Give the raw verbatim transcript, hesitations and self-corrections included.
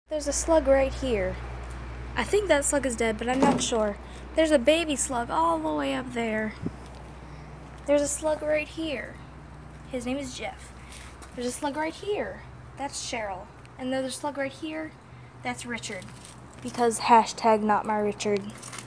There's a slug right here. I think that slug is dead, but I'm not sure. There's a baby slug all the way up there. There's a slug right here. His name is Jeff. There's a slug right here. That's Cheryl. And there's a slug right here. That's Richard. Because hashtag not my Richard.